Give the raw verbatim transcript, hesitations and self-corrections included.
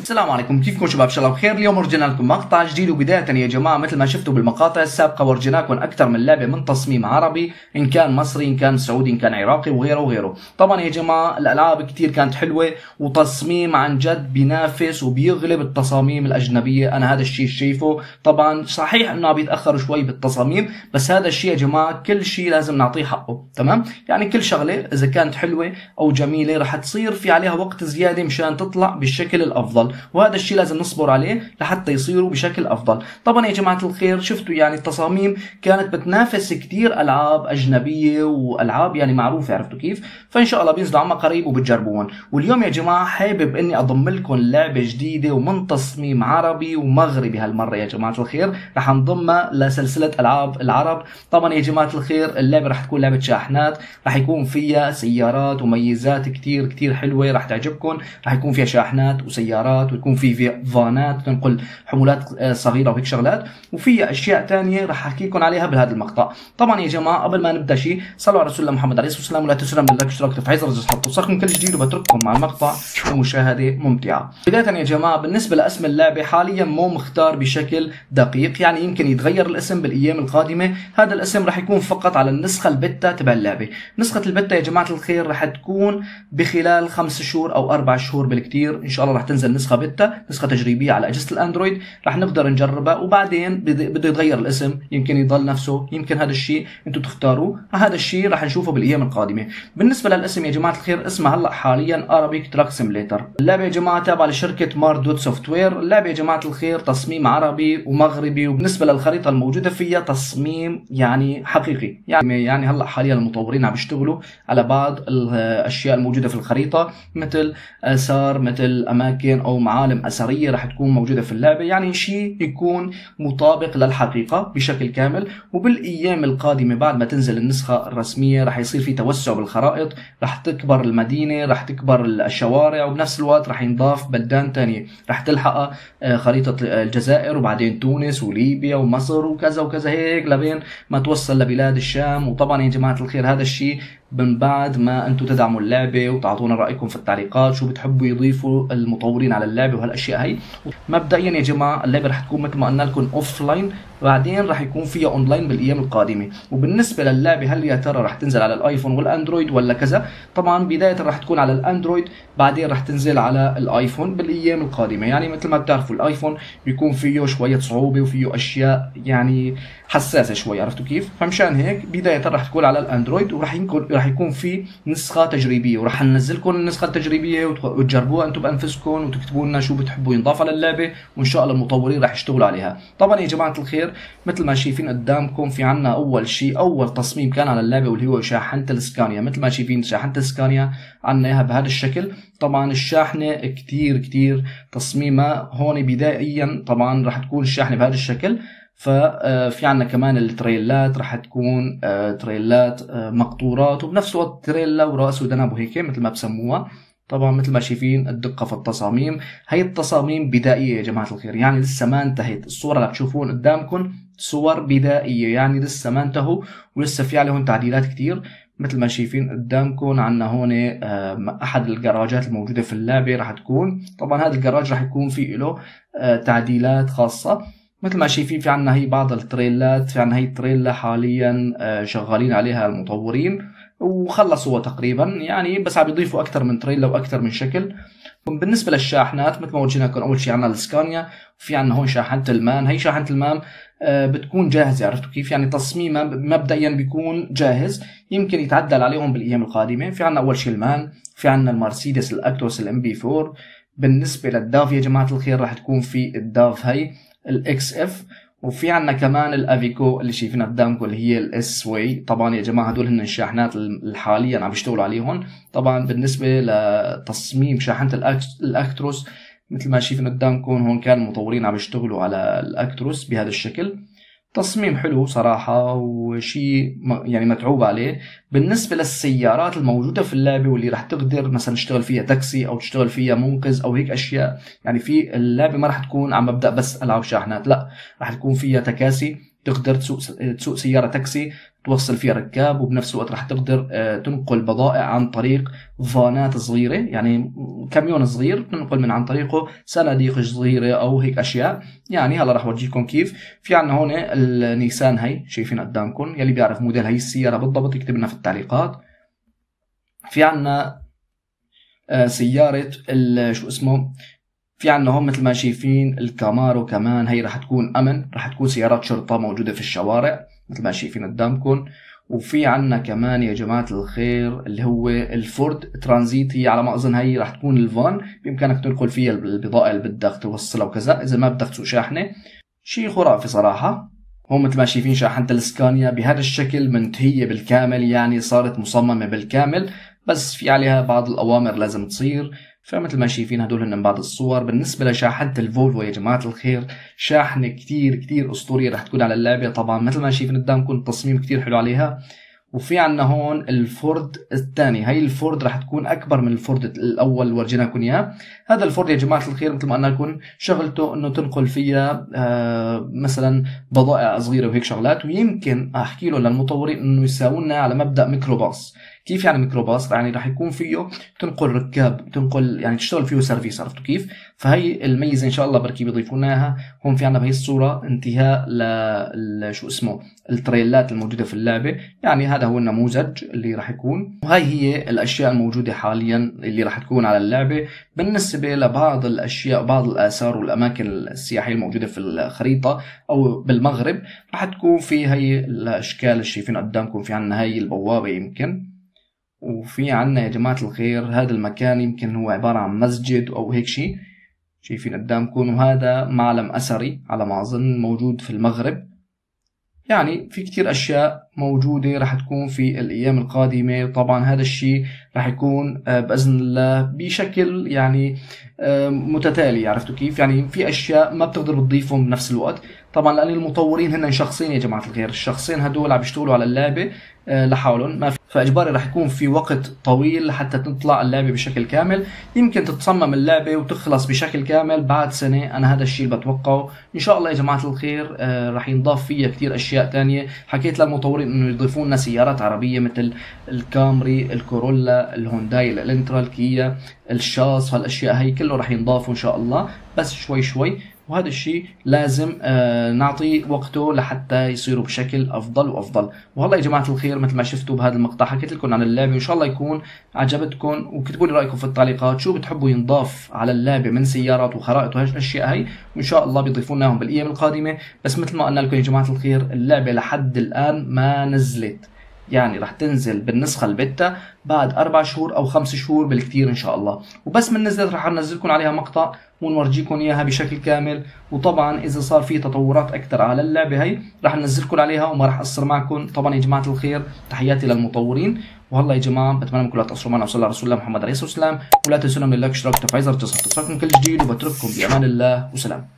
السلام عليكم، كيفكم شباب؟ ان شاء الله بخير. اليوم ورجينا لكم مقطع جديد، وبداية يا جماعة مثل ما شفتوا بالمقاطع السابقة ورجيناكم أكثر من لعبة من تصميم عربي، إن كان مصري إن كان سعودي إن كان عراقي وغيره وغيره. طبعا يا جماعة الألعاب كتير كانت حلوة وتصميم عن جد بينافس وبيغلب التصاميم الأجنبية، أنا هذا الشيء شايفه. طبعا صحيح إنه بيتأخروا شوي بالتصاميم، بس هذا الشيء يا جماعة كل شيء لازم نعطيه حقه، تمام؟ يعني كل شغلة إذا كانت حلوة أو جميلة رح تصير في عليها وقت زيادة مشان تطلع بالشكل الأفضل، وهذا الشيء لازم نصبر عليه لحتى يصيروا بشكل افضل. طبعا يا جماعه الخير شفتوا يعني التصاميم كانت بتنافس كثير العاب اجنبيه والعاب يعني معروفه، عرفتوا كيف؟ فان شاء الله بينزلوا عما قريب وبتجربوهم. واليوم يا جماعه حابب اني اضم لكم لعبه جديده ومن تصميم عربي ومغربي هالمره يا جماعه الخير، رح نضمها لسلسله العاب العرب. طبعا يا جماعه الخير اللعبه رح تكون لعبه شاحنات، رح يكون فيها سيارات وميزات كثير كثير حلوه رح تعجبكم. رح يكون فيها شاحنات وسيارات ويكون في فانات تنقل حمولات صغيره وهيك شغلات، وفي اشياء ثانيه راح احكي لكم عليها بهذا المقطع. طبعا يا جماعه قبل ما نبدا شيء صلوا على رسول الله محمد عليه الصلاه والسلام، ولا تنسوا من اللايك والاشتراك وتفعيل زر الجرس حتى توصلكم كل جديد، وبترككم مع المقطع ومشاهده ممتعه. بدايه يا جماعه بالنسبه لاسم اللعبه حاليا مو مختار بشكل دقيق، يعني يمكن يتغير الاسم بالايام القادمه. هذا الاسم راح يكون فقط على النسخه البتا تبع اللعبه. نسخه البتا يا جماعه الخير راح تكون بخلال خمس شهور او اربع شهور بالكثير، ان شاء الله راح تنزل نسخه بتا، نسخه تجريبيه على اجهزه الاندرويد، راح نقدر نجربها وبعدين بده يتغير الاسم، يمكن يضل نفسه، يمكن هذا الشيء انتم تختاروه. هذا الشيء راح نشوفه بالايام القادمه. بالنسبه للاسم يا جماعه الخير اسمها هلا حاليا Arabic Truck Simulator. اللعبه يا جماعه تابعه لشركه ماردوت سوفت وير. اللعبه يا جماعه الخير تصميم عربي ومغربي، وبالنسبه للخريطه الموجوده فيها تصميم يعني حقيقي، يعني يعني هلا حاليا المطورين عم يشتغلوا على بعض الاشياء الموجوده في الخريطه، مثل اثار، مثل اماكن او معالم اثريه راح تكون موجوده في اللعبه، يعني شيء يكون مطابق للحقيقه بشكل كامل. وبالايام القادمه بعد ما تنزل النسخه الرسميه راح يصير في توسع بالخرائط، راح تكبر المدينه، راح تكبر الشوارع، وبنفس الوقت راح ينضاف بلدان ثانيه، راح تلحق خريطه الجزائر وبعدين تونس وليبيا ومصر وكذا وكذا هيك لبين ما توصل لبلاد الشام. وطبعا يا جماعه الخير هذا الشيء من بعد ما انتم تدعموا اللعبه وتعطونا رايكم في التعليقات شو بتحبوا يضيفوا المطورين على اللعبه وهالاشياء هي. مبدئيا يا جماعه اللعبه رح تكون مثل ما قلنا لكم اوف لاين، بعدين رح يكون فيها اونلاين بالايام القادمه. وبالنسبه للعبه هل يا ترى رح تنزل على الايفون والاندرويد ولا كذا؟ طبعا بدايه رح تكون على الاندرويد، بعدين رح تنزل على الايفون بالايام القادمه. يعني مثل ما بتعرفوا الايفون بيكون فيه شويه صعوبه وفيه اشياء يعني حساسه شوي، عرفتوا كيف؟ فمشان هيك بدايه رح تكون على الاندرويد، ورح يكون رح يكون في نسخه تجريبيه، ورح ننزلكم النسخه التجريبيه وتجربوها انتم بانفسكم وتكتبوا لنا شو بتحبوا ينضاف على اللعبه، وان شاء الله المطورين رح يشتغلوا عليها. طبعا يا جماعه الخير مثل ما شايفين قدامكم في عنا اول شيء اول تصميم كان على اللعبه واللي هو شاحنه الاسكانيا. مثل ما شايفين شاحنه الاسكانيا عنا اياها بهذا الشكل. طبعا الشاحنه كثير كثير تصميمها هون بدائيا طبعا رح تكون الشاحنه بهذا الشكل. ففي عنا كمان التريلات رح تكون تريلات مقطورات، وبنفس الوقت تريلا وراس ودنب وهيك مثل ما بسموها. طبعا مثل ما شايفين الدقه في التصاميم، هي التصاميم بدائيه يا جماعه الخير، يعني لسه ما انتهت. الصور اللي بتشوفون قدامكم صور بدائيه، يعني لسه ما انتهوا ولسه في عليهم تعديلات كثير. مثل ما شايفين قدامكم عنا هون احد الجراجات الموجوده في اللعبه راح تكون، طبعا هذا الجراج راح يكون فيه له تعديلات خاصه. مثل ما شايفين في عنا هي بعض التريلات، في عنا هي التريلا حاليا شغالين عليها المطورين وخلصوها تقريبا، يعني بس عم يضيفوا اكثر من تريلا واكثر من شكل. بالنسبه للشاحنات مثل ما ورجيناكم اول شيء عنا الاسكانيا، وفي عنا هون شاحنه المان. هي شاحنه المان بتكون جاهزه، عرفتوا كيف؟ يعني تصميمها مبدئيا بيكون جاهز، يمكن يتعدل عليهم بالايام القادمه. في عنا اول شيء المان، في عنا المرسيدس الاكتروس الام بي أربعة. بالنسبه للداف يا جماعه الخير راح تكون في الداف هي الاكس اف، وفي عنا كمان الافيكو اللي شايفينها قدامكم اللي هي الاس واي. طبعا يا جماعه هدول هن الشاحنات اللي حاليا عم يشتغلوا عليهم. طبعا بالنسبه لتصميم شاحنه الاكتروس مثل ما شايفين قدامكم هون كان المطورين عم يشتغلوا على الاكتروس بهذا الشكل. تصميم حلو صراحة وشيء يعني متعوب عليه. بالنسبة للسيارات الموجودة في اللعبة واللي راح تقدر مثلا تشتغل فيها تاكسي أو تشتغل فيها منقذ أو هيك أشياء، يعني في اللعبة ما راح تكون عم ببدأ بس ألعب شاحنات، لا راح تكون فيها تكاسي تقدر تسوق تسوق سياره تاكسي توصل فيها ركاب، وبنفس الوقت راح تقدر تنقل بضائع عن طريق فانات صغيره، يعني كاميون صغير تنقل من عن طريقه صناديق صغيره او هيك اشياء. يعني هلا راح اورجيكم كيف. في عندنا هون النيسان هي شايفين قدامكم، يلي بيعرف موديل هي السياره بالضبط يكتب لنا في التعليقات. في عندنا سياره شو اسمه، في عندنا هم مثل ما شايفين الكامارو كمان، هي راح تكون امن، راح تكون سيارات شرطه موجوده في الشوارع مثل ما شايفين قدامكم. وفي عندنا كمان يا جماعه الخير اللي هو الفورد ترانزيت، هي على ما اظن هي راح تكون الفان، بامكانك تنقل فيها البضائع اللي بدك توصلها وكذا، اذا ما بدك تسوق شاحنه. شيء خرافي صراحه. هم مثل ما شايفين شاحنه الاسكانيا بهذا الشكل منتهيه بالكامل، يعني صارت مصممه بالكامل، بس في عليها بعض الاوامر لازم تصير. فمثل ما شايفين هدول هن بعض الصور. بالنسبه لشاحنه الفولفو يا جماعه الخير، شاحنه كتير كتير اسطوريه رح تكون على اللعبه. طبعا مثل ما شايفين قدامكم التصميم كتير حلو عليها. وفي عندنا هون الفورد الثاني، هي الفورد رح تكون اكبر من الفورد الاول اللي ورجيناكم اياه. هذا الفورد يا جماعه الخير مثل ما قلنا لكم شغلته انه تنقل فيها آه مثلا بضائع صغيره وهيك شغلات، ويمكن احكي له للمطورين انه يساوونا على مبدا ميكروباص. كيف يعني ميكروباص؟ يعني راح يكون فيه تنقل ركاب، تنقل يعني تشتغل فيه سيرفيس، عرفتوا كيف؟ فهي الميزه ان شاء الله بركي بيضيفوا لنا اياها. هون في عندنا بهي الصوره انتهاء ل شو اسمه التريلات الموجوده في اللعبه، يعني هذا هو النموذج اللي راح يكون، وهي هي الاشياء الموجوده حاليا اللي راح تكون على اللعبه. بالنسبه لبعض الاشياء، بعض الاثار والاماكن السياحيه الموجوده في الخريطه او بالمغرب، راح تكون في هي الاشكال اللي شايفين قدامكم. في عندنا هي البوابه يمكن، وفي عنا يا جماعة الخير هذا المكان يمكن هو عبارة عن مسجد أو هيك شيء شايفين قدامكم، وهذا معلم أثري على ما أظن موجود في المغرب. يعني في كتير أشياء موجودة راح تكون في الأيام القادمة، وطبعا هذا الشيء راح يكون بإذن الله بشكل يعني متتالي، عرفتوا كيف؟ يعني في أشياء ما بتقدر تضيفهم بنفس الوقت طبعا، لأن المطورين هن شخصين يا جماعة الخير، الشخصين هدول عم بيشتغلوا على اللعبة لحالهم، ما في فاجباري راح يكون في وقت طويل لحتى تطلع اللعبه بشكل كامل. يمكن تتصمم اللعبه وتخلص بشكل كامل بعد سنه، انا هذا الشيء اللي بتوقعه ان شاء الله يا جماعه الخير. آه راح ينضاف فيها كثير اشياء ثانيه. حكيت للمطورين انه يضيفوا لنا سيارات عربيه مثل الكامري، الكورولا، الهونداي، الالنترا، الكيا، الشاص، هالاشياء هي كله راح ينضافوا ان شاء الله، بس شوي شوي. وهذا الشيء لازم آه نعطي وقته لحتى يصيروا بشكل افضل وافضل. وهلا يا جماعه الخير مثل ما شفتوا بهذا المقطع حكيت لكم عن اللعبه، وان شاء الله يكون عجبتكم، وكتبوا لي رايكم في التعليقات شو بتحبوا ينضاف على اللعبه من سيارات وخرائط وهالاشياء هي، وان شاء الله بيضيفوا لناهم بالايام القادمه. بس مثل ما قلنا لكم يا جماعه الخير اللعبه لحد الان ما نزلت، يعني راح تنزل بالنسخة البيتا بعد أربع شهور أو خمس شهور بالكثير إن شاء الله. وبس من نزلت راح ننزلكم عليها مقطع ونورجيكم إياها بشكل كامل. وطبعا إذا صار في تطورات أكثر على اللعبة هي راح ننزلكم عليها وما راح أقصر معكم. طبعا يا جماعة الخير تحياتي للمطورين. وهلا يا جماعة بتمنى منكم لا تقصروا معنا وصلى على رسول الله محمد عليه الصلاة والسلام، ولا تنسونا من اللايك والاشتراك والتفعيل زر الجرس لتصلكم كل جديد، وبترككم بأمان الله وسلام.